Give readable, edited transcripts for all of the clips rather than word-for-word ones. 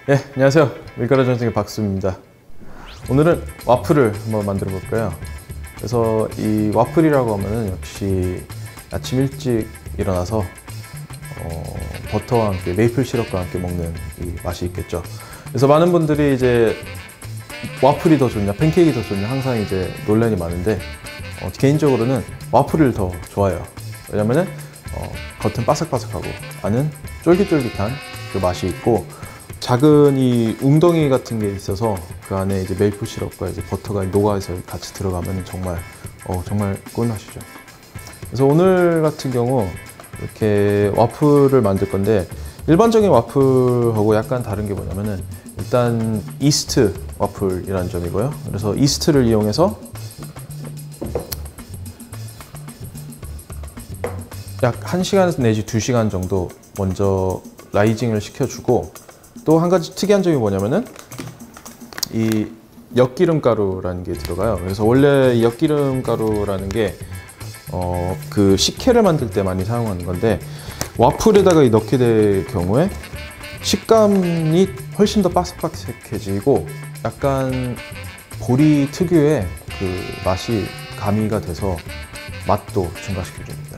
네, 안녕하세요. 밀가루 전생의 박수입니다. 오늘은 와플을 한번 만들어 볼까요? 그래서 이 와플이라고 하면은 역시 아침 일찍 일어나서 버터와 함께 메이플 시럽과 함께 먹는 이 맛이 있겠죠. 그래서 많은 분들이 이제 와플이 더 좋냐, 팬케이크가 더 좋냐 항상 이제 논란이 많은데 개인적으로는 와플을 더 좋아해요. 왜냐면은 겉은 바삭바삭하고 안은 쫄깃쫄깃한 그 맛이 있고 작은 이 웅덩이 같은 게 있어서 그 안에 이제 메이플 시럽과 이제 버터가 녹아서 같이 들어가면 정말 꿀맛이죠. 그래서 오늘 같은 경우 이렇게 와플을 만들 건데 일반적인 와플하고 약간 다른 게 뭐냐면은 일단 이스트 와플이라는 점이고요. 그래서 이스트를 이용해서 약 1시간 내지 2시간 정도 먼저 라이징을 시켜주고 또 한 가지 특이한 점이 뭐냐면은 이 엿기름가루라는 게 들어가요. 그래서 원래 엿기름가루라는 게 그 식혜를 만들 때 많이 사용하는 건데 와플에다가 넣게 될 경우에 식감이 훨씬 더 바삭바삭해지고 약간 보리 특유의 그 맛이 가미가 돼서 맛도 증가시켜줍니다.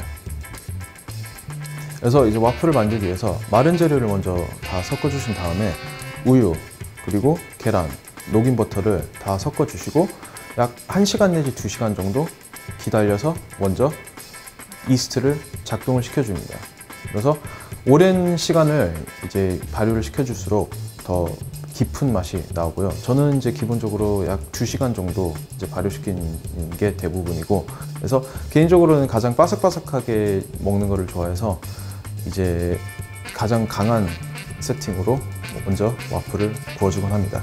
그래서 이제 와플을 만들기 위해서 마른 재료를 먼저 다 섞어주신 다음에 우유, 그리고 계란, 녹인 버터를 다 섞어주시고 약 1시간 내지 2시간 정도 기다려서 먼저 이스트를 작동을 시켜줍니다. 그래서 오랜 시간을 이제 발효를 시켜줄수록 더 깊은 맛이 나오고요. 저는 이제 기본적으로 약 2시간 정도 이제 발효시키는 게 대부분이고, 그래서 개인적으로는 가장 바삭바삭하게 먹는 거를 좋아해서 이제 가장 강한 세팅으로 먼저 와플을 구워주곤 합니다.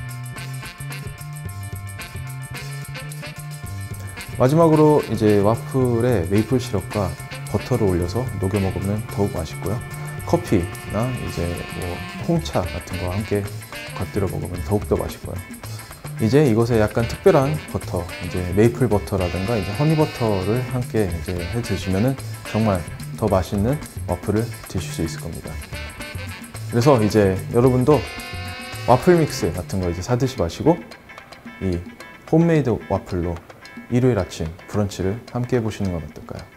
마지막으로 이제 와플에 메이플 시럽과 버터를 올려서 녹여 먹으면 더욱 맛있고요. 커피나 이제 뭐 홍차 같은 거와 함께 곁들여 먹으면 더욱더 맛있고요. 이제 이것에 약간 특별한 버터, 이제 메이플 버터라든가 이제 허니 버터를 함께 이제 해 드시면은 정말 더 맛있는 와플을 드실 수 있을 겁니다. 그래서 이제 여러분도 와플 믹스 같은 거 이제 사 드시 마시고 이 홈메이드 와플로 일요일 아침 브런치를 함께 해보시는 건 어떨까요?